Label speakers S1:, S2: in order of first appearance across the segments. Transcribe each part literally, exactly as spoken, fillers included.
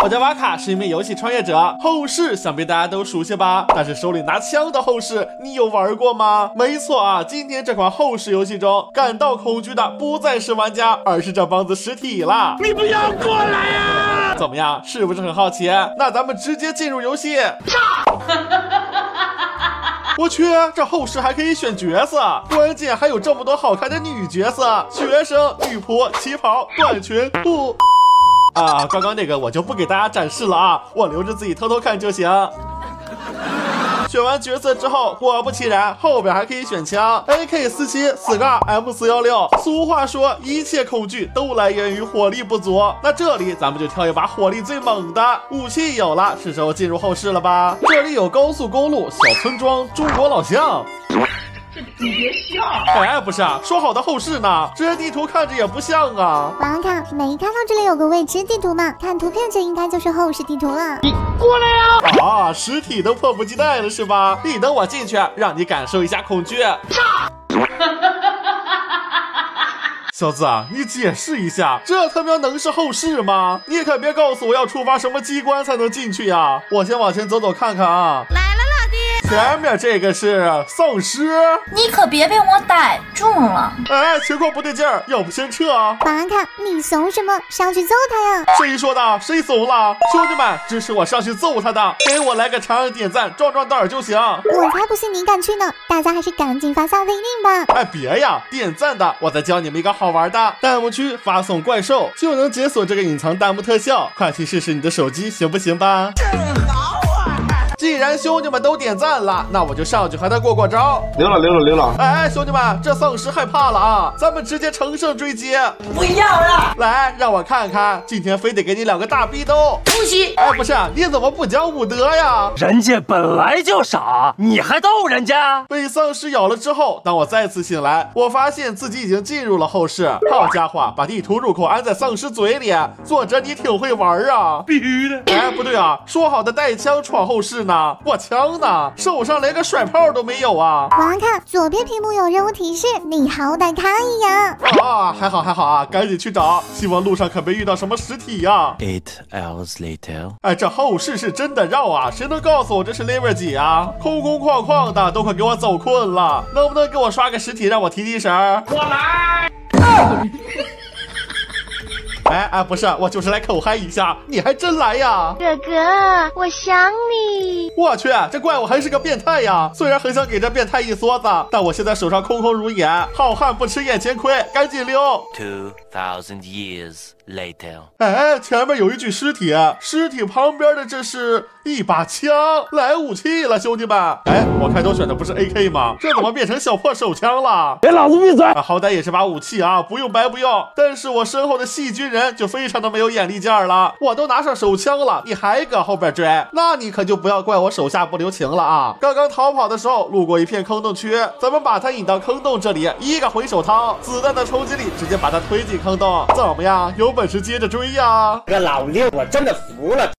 S1: 我叫瓦卡，是一名游戏创业者。后世想必大家都熟悉吧？但是手里拿枪的后世，你有玩过吗？没错啊，今天这款后世游戏中，感到恐惧的不再是玩家，而是这帮子实体了。
S2: 你不要过来啊！
S1: 怎么样，是不是很好奇？那咱们直接进入游戏。我去，这后世还可以选角色，关键还有这么多好看的女角色，学生、女仆、旗袍、短裙、裤。啊，刚刚那个我就不给大家展示了啊，我留着自己偷偷看就行。选完角色之后，果不其然，后边还可以选枪 A K 四七、四杠 M 四一六。俗话说，一切恐惧都来源于火力不足。那这里咱们就挑一把火力最猛的武器，有了，是时候进入后世了吧？这里有高速公路、小村庄、中国老乡。
S2: 你别笑！
S1: 哎，不是啊，说好的后世呢？这地图看着也不像啊。
S3: 王卡，没看到这里有个未知地图吗？看图片这应该就是后世地图了。
S2: 你过来呀！
S1: 啊，实体都迫不及待了是吧？你等我进去，让你感受一下恐惧。小子啊，你解释一下，这他喵能是后世吗？你可别告诉我要触发什么机关才能进去呀！我先往前走走看看啊。
S4: 来了，老弟。
S1: 前面这个是丧尸，
S4: 你可别被我逮住了。
S1: 哎，情况不对劲儿，要不先撤啊！
S3: 王卡，你怂什么？上去揍他呀！
S1: 谁说的？谁怂了？兄弟们，支持我上去揍他的，给我来个长按点赞，壮壮胆儿就行。
S3: 我才不信你敢去呢！大家还是赶紧发下命令吧！
S1: 哎，别呀，点赞的，我再教你们一个好玩的，弹幕区发送怪兽就能解锁这个隐藏弹幕特效，快去试试你的手机行不行吧？既然兄弟们都点赞了，那我就上去和他过过招。
S5: 溜了溜了溜了！
S1: 哎，兄弟们，这丧尸害怕了啊！咱们直接乘胜追击。
S2: 不要了！
S1: 来，让我看看，今天非得给你两个大逼斗。
S2: 不行！
S1: 哎，不是，你怎么不讲武德呀？
S6: 人家本来就傻，你还逗人家？
S1: 被丧尸咬了之后，当我再次醒来，我发现自己已经进入了后世。好家伙，把地图入口安在丧尸嘴里，作者你挺会玩啊！
S2: 必须的！
S1: 哎，不对啊，说好的带枪闯后世呢？我枪呢？手上连个甩炮都没有啊！
S3: 王卡，左边屏幕有任务提示，你好歹看一眼。
S1: 啊，还好还好啊，赶紧去找，希望路上可别遇到什么实体呀。
S6: Eight hours later，
S1: 哎，这后世是真的绕啊！谁能告诉我这是 level 几啊？空空旷旷的，都快给我走困了，能不能给我刷个实体让我提提神？
S2: 我来！
S1: 哎哎，不是，我就是来口嗨一下，你还真来呀！
S3: 哥哥，我想你。
S1: 我去，这怪物还是个变态呀！虽然很想给这变态一梭子，但我现在手上空空如也，好汉不吃眼前亏，赶紧溜。
S6: Two thousand years later，
S1: 哎，前面有一具尸体，尸体旁边的这是一把枪，来武器了，兄弟们！哎，我开头选的不是 A K 吗？这怎么变成小破手枪了？
S5: 给老子闭嘴！
S1: 啊，好歹也是把武器啊，不用白不用。但是我身后的细菌人就非常的没有眼力见儿了，我都拿上手枪了，你还搁后边追，那你可就不要怪我手下不留情了啊！刚刚逃跑的时候路过一片坑洞区，咱们把他引到坑洞这里，一个回手掏，子弹的冲击力直接把他推进坑洞，怎么样？有本事接着追呀！
S2: 这个老六，我真的服了。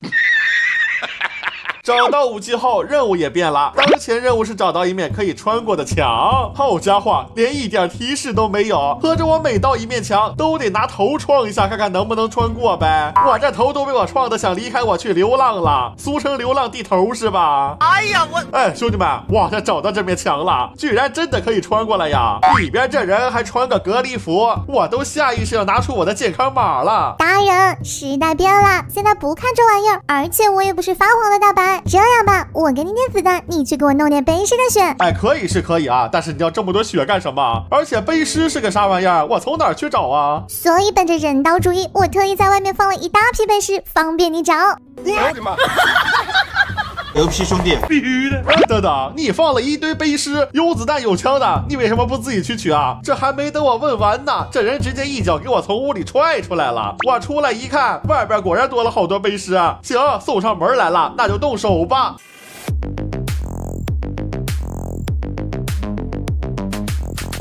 S1: 找到武器后，任务也变了。当前任务是找到一面可以穿过的墙。好家伙，连一点提示都没有。合着我每到一面墙都得拿头撞一下，看看能不能穿过呗。我这头都被我撞的想离开我去流浪了，俗称流浪地头是吧？
S2: 哎呀，我
S1: 哎，兄弟们，我好像找到这面墙了，居然真的可以穿过来呀！里边这人还穿个隔离服，我都下意识要拿出我的健康码了。
S3: 大人，时代变了，现在不看这玩意儿，而且我也不是发黄的大白。这样吧，我给你点子弹，你去给我弄点背尸的血。
S1: 哎，可以是可以啊，但是你要这么多血干什么？而且背尸是个啥玩意儿？我从哪儿去找啊？
S3: 所以本着人道主义，我特意在外面放了一大批背尸，方便你找。
S5: 我的妈！牛批兄弟，
S2: 必须的！
S1: 哎，等等，你放了一堆背尸，有子弹有枪的，你为什么不自己去取啊？这还没等我问完呢，这人直接一脚给我从屋里踹出来了。我出来一看，外边果然多了好多背尸。行，送上门来了，那就动手吧。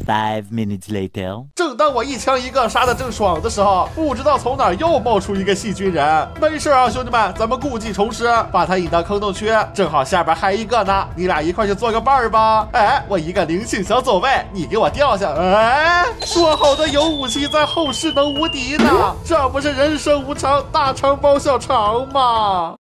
S7: Five minutes later，
S1: 正当我一枪一个杀的正爽的时候，不知道从哪儿又冒出一个细菌人。没事啊，兄弟们，咱们故技重施，把他引到坑洞区，正好下边还一个呢，你俩一块去做个伴儿吧。哎，我一个灵性小走位，你给我掉下。哎，说好的有武器在后世能无敌呢，这不是人生无常，大肠包小肠吗？